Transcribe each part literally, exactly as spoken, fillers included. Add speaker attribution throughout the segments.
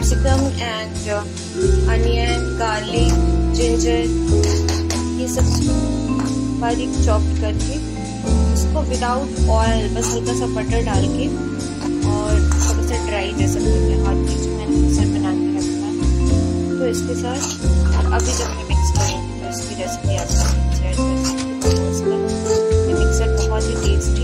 Speaker 1: Capsicum and onion, garlic, ginger, ये सब बारीक चॉप करके इसको विदाउट ऑयल बस हल्का सा बटर डाल के और थोड़ा सा ड्राई जैसा करके हाथ की जो मैंने मिक्सर बना के रखा है, तो इसके साथ अभी जब मैं मिक्स करूँगी तो इसकी रेसिपी आपको शेयर कर सकती हूँ। इसका मिक्सर बहुत ही tasty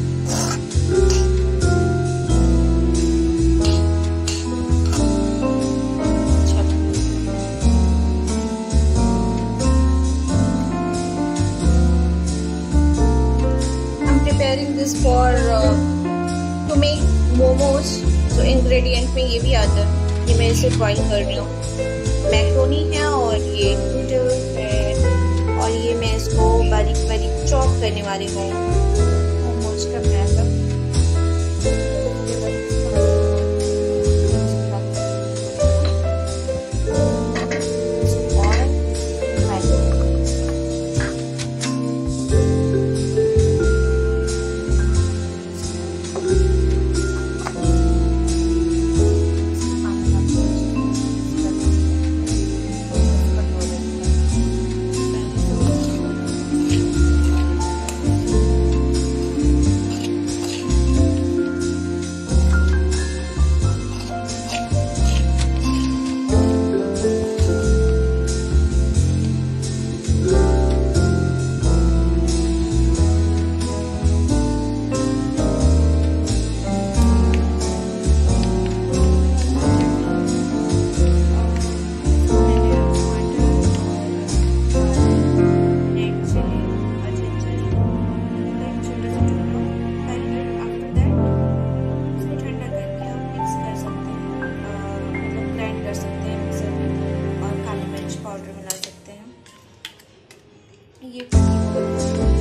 Speaker 1: preparing this for uh, to make momos। तो इंग्रेडिएंट में ये भी आता है, ये मैं इसे बॉईल कर रही हूँ। मैक्रोनी है और ये नूडल है और ये मैं इसको बारीक बारीक चॉप करने वाली हूँ मोमोज का मैदा। ये